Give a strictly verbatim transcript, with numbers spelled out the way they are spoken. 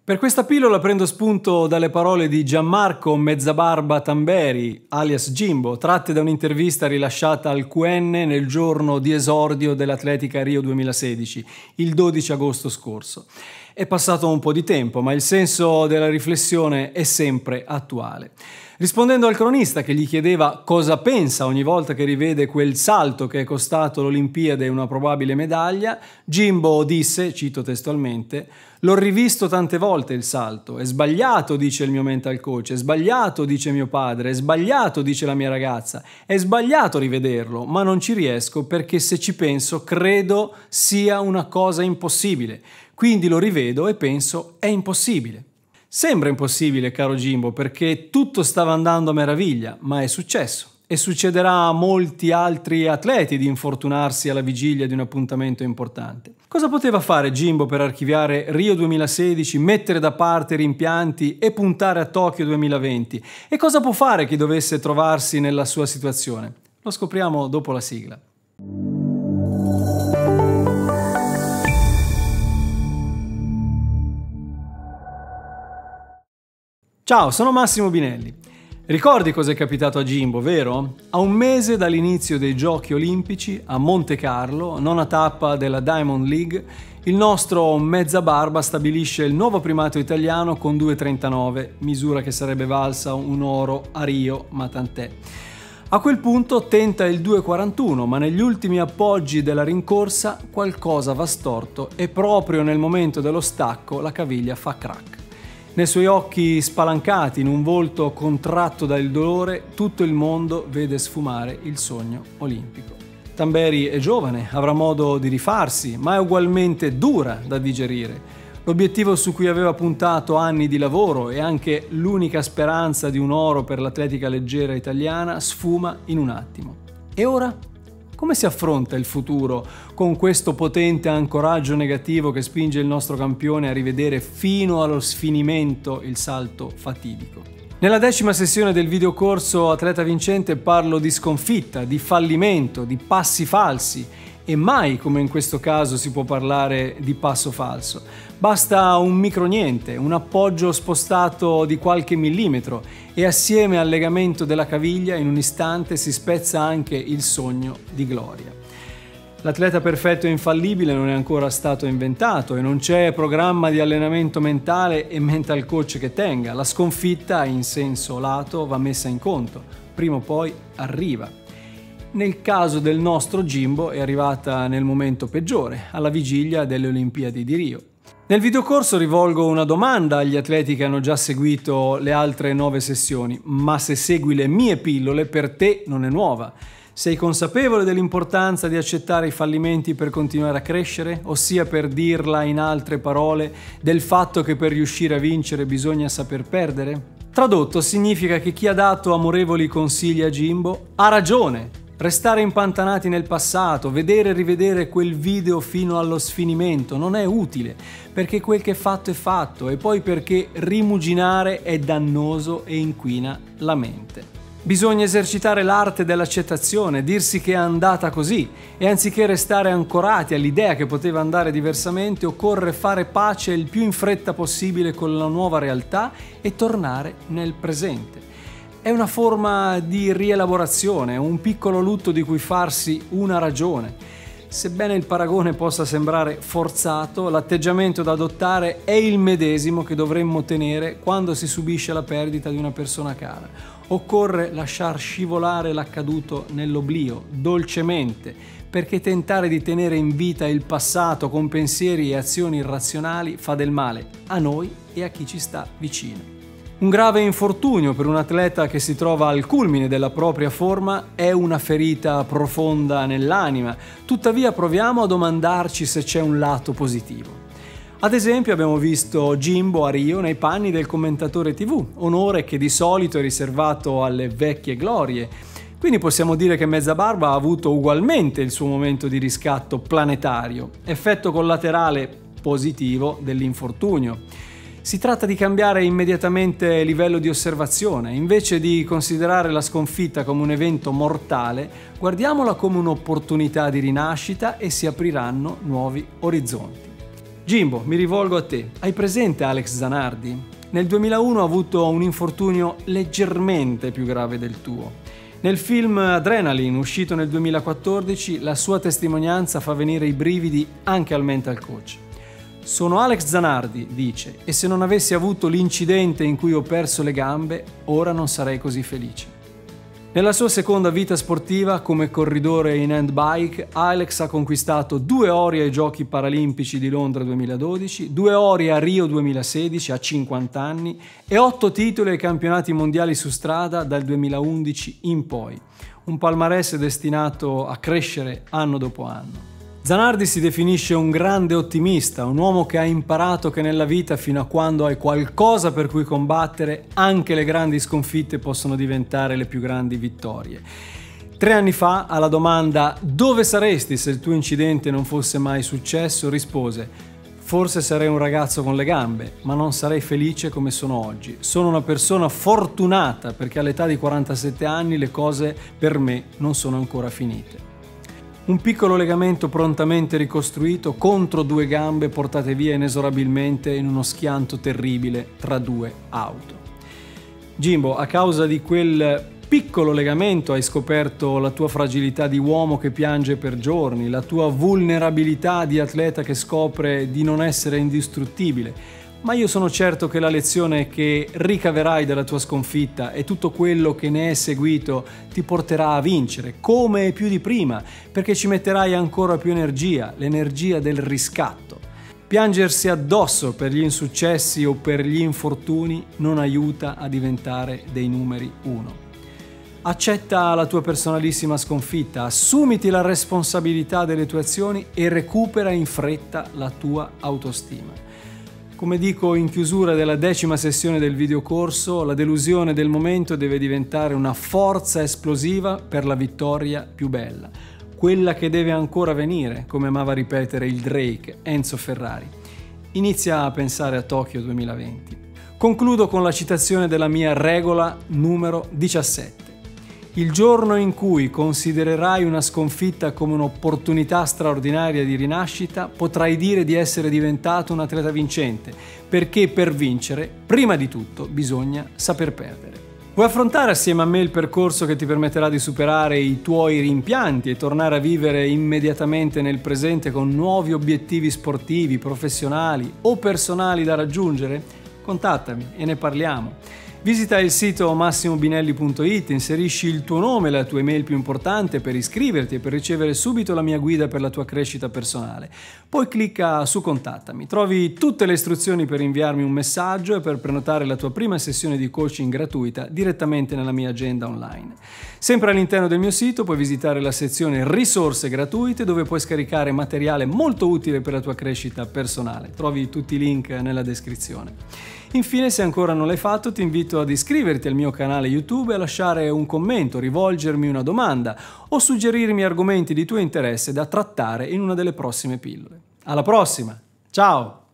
Per questa pillola prendo spunto dalle parole di Gianmarco Mezzabarba Tamberi, alias Jimbo, tratte da un'intervista rilasciata al Q N nel giorno di esordio dell'Atletica Rio duemilasedici, il dodici agosto scorso. È passato un po' di tempo, ma il senso della riflessione è sempre attuale. Rispondendo al cronista che gli chiedeva cosa pensa ogni volta che rivede quel salto che è costato l'Olimpiade una probabile medaglia, Jimbo disse, cito testualmente: "L'ho rivisto tante volte il salto, è sbagliato, dice il mio mental coach, è sbagliato, dice mio padre, è sbagliato, dice la mia ragazza, è sbagliato rivederlo, ma non ci riesco perché se ci penso credo sia una cosa impossibile, quindi lo rivedo e penso è impossibile". Sembra impossibile, caro Jimbo, perché tutto stava andando a meraviglia, ma è successo. E succederà a molti altri atleti di infortunarsi alla vigilia di un appuntamento importante. Cosa poteva fare Jimbo per archiviare Rio duemilasedici, mettere da parte i rimpianti e puntare a Tokyo duemilaventi? E cosa può fare chi dovesse trovarsi nella sua situazione? Lo scopriamo dopo la sigla. Ciao, sono Massimo Binelli. Ricordi cosa è capitato a Jimbo, vero? A un mese dall'inizio dei Giochi Olimpici a Monte Carlo, nona tappa della Diamond League, il nostro Mezzabarba stabilisce il nuovo primato italiano con due trentanove, misura che sarebbe valsa un oro a Rio, ma tant'è. A quel punto tenta il due quarantuno, ma negli ultimi appoggi della rincorsa qualcosa va storto e proprio nel momento dello stacco la caviglia fa crack. Nei suoi occhi spalancati, in un volto contratto dal dolore, tutto il mondo vede sfumare il sogno olimpico. Tamberi è giovane, avrà modo di rifarsi, ma è ugualmente dura da digerire. L'obiettivo su cui aveva puntato anni di lavoro e anche l'unica speranza di un oro per l'atletica leggera italiana sfuma in un attimo. E ora? Come si affronta il futuro con questo potente ancoraggio negativo che spinge il nostro campione a rivedere fino allo sfinimento il salto fatidico? Nella decima sessione del videocorso Atleta Vincente parlo di sconfitta, di fallimento, di passi falsi e mai, come in questo caso, si può parlare di passo falso. Basta un micro niente, un appoggio spostato di qualche millimetro e assieme al legamento della caviglia in un istante si spezza anche il sogno di gloria. L'atleta perfetto e infallibile non è ancora stato inventato e non c'è programma di allenamento mentale e mental coach che tenga. La sconfitta in senso lato va messa in conto, prima o poi arriva. Nel caso del nostro Jimbo è arrivata nel momento peggiore, alla vigilia delle Olimpiadi di Rio. Nel videocorso rivolgo una domanda agli atleti che hanno già seguito le altre nove sessioni: ma se segui le mie pillole per te non è nuova? Sei consapevole dell'importanza di accettare i fallimenti per continuare a crescere? Ossia, per dirla in altre parole, del fatto che per riuscire a vincere bisogna saper perdere? Tradotto significa che chi ha dato amorevoli consigli a Jimbo ha ragione. Restare impantanati nel passato, vedere e rivedere quel video fino allo sfinimento non è utile, perché quel che è fatto è fatto e poi perché rimuginare è dannoso e inquina la mente. Bisogna esercitare l'arte dell'accettazione, dirsi che è andata così e anziché restare ancorati all'idea che poteva andare diversamente, occorre fare pace il più in fretta possibile con la nuova realtà e tornare nel presente. È una forma di rielaborazione, un piccolo lutto di cui farsi una ragione. Sebbene il paragone possa sembrare forzato, l'atteggiamento da adottare è il medesimo che dovremmo tenere quando si subisce la perdita di una persona cara. Occorre lasciar scivolare l'accaduto nell'oblio, dolcemente, perché tentare di tenere in vita il passato con pensieri e azioni irrazionali fa del male a noi e a chi ci sta vicino. Un grave infortunio per un atleta che si trova al culmine della propria forma è una ferita profonda nell'anima, tuttavia proviamo a domandarci se c'è un lato positivo. Ad esempio abbiamo visto Jimbo a Rio nei panni del commentatore tivù, onore che di solito è riservato alle vecchie glorie. Quindi possiamo dire che Mezzabarba ha avuto ugualmente il suo momento di riscatto planetario, effetto collaterale positivo dell'infortunio. Si tratta di cambiare immediatamente livello di osservazione. Invece di considerare la sconfitta come un evento mortale, guardiamola come un'opportunità di rinascita e si apriranno nuovi orizzonti. Jimbo, mi rivolgo a te. Hai presente Alex Zanardi? Nel duemilauno ha avuto un infortunio leggermente più grave del tuo. Nel film Adrenaline, uscito nel duemilaquattordici, la sua testimonianza fa venire i brividi anche al mental coach. Sono Alex Zanardi, dice, e se non avessi avuto l'incidente in cui ho perso le gambe, ora non sarei così felice. Nella sua seconda vita sportiva, come corridore in handbike, Alex ha conquistato due ori ai Giochi Paralimpici di Londra duemiladodici, due ori a Rio duemilasedici a cinquanta anni e otto titoli ai campionati mondiali su strada dal duemilaundici in poi. Un palmarès destinato a crescere anno dopo anno. Zanardi si definisce un grande ottimista, un uomo che ha imparato che nella vita, fino a quando hai qualcosa per cui combattere, anche le grandi sconfitte possono diventare le più grandi vittorie. Tre anni fa, alla domanda "dove saresti se il tuo incidente non fosse mai successo?", rispose: "Forse sarei un ragazzo con le gambe, ma non sarei felice come sono oggi. Sono una persona fortunata perché all'età di quarantasette anni le cose per me non sono ancora finite". Un piccolo legamento prontamente ricostruito contro due gambe portate via inesorabilmente in uno schianto terribile tra due auto. Jimbo, a causa di quel piccolo legamento hai scoperto la tua fragilità di uomo che piange per giorni, la tua vulnerabilità di atleta che scopre di non essere indistruttibile. Ma io sono certo che la lezione che ricaverai dalla tua sconfitta e tutto quello che ne è seguito ti porterà a vincere, come e più di prima, perché ci metterai ancora più energia, l'energia del riscatto. Piangersi addosso per gli insuccessi o per gli infortuni non aiuta a diventare dei numeri uno. Accetta la tua personalissima sconfitta, assumiti la responsabilità delle tue azioni e recupera in fretta la tua autostima. Come dico in chiusura della decima sessione del videocorso, la delusione del momento deve diventare una forza esplosiva per la vittoria più bella, quella che deve ancora venire, come amava ripetere il Drake Enzo Ferrari. Inizia a pensare a Tokyo duemilaventi. Concludo con la citazione della mia regola numero diciassette. Il giorno in cui considererai una sconfitta come un'opportunità straordinaria di rinascita, potrai dire di essere diventato un atleta vincente, perché per vincere, prima di tutto, bisogna saper perdere. Vuoi affrontare assieme a me il percorso che ti permetterà di superare i tuoi rimpianti e tornare a vivere immediatamente nel presente con nuovi obiettivi sportivi, professionali o personali da raggiungere? Contattami e ne parliamo. Visita il sito massimo binelli punto it, inserisci il tuo nome e la tua email più importante per iscriverti e per ricevere subito la mia guida per la tua crescita personale. Poi clicca su Contattami. Trovi tutte le istruzioni per inviarmi un messaggio e per prenotare la tua prima sessione di coaching gratuita direttamente nella mia agenda online. Sempre all'interno del mio sito puoi visitare la sezione risorse gratuite dove puoi scaricare materiale molto utile per la tua crescita personale. Trovi tutti i link nella descrizione. Infine, se ancora non l'hai fatto, ti invito ad iscriverti al mio canale YouTube e a lasciare un commento, rivolgermi una domanda o suggerirmi argomenti di tuo interesse da trattare in una delle prossime pillole. Alla prossima! Ciao!